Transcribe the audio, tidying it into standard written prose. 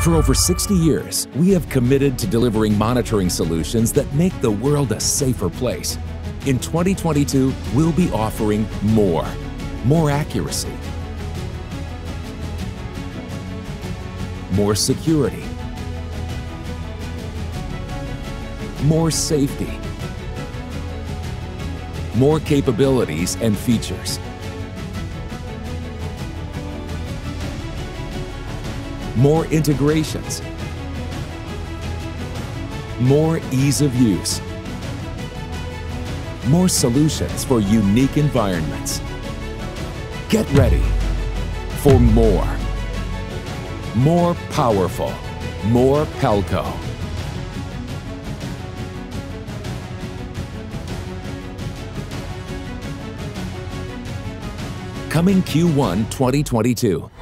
For over 60 years, we have committed to delivering monitoring solutions that make the world a safer place. In 2022, we'll be offering more accuracy, more security, more safety, more capabilities and features, more integrations, more ease of use, more solutions for unique environments. Get ready for more powerful, more Pelco. Coming Q1 2022.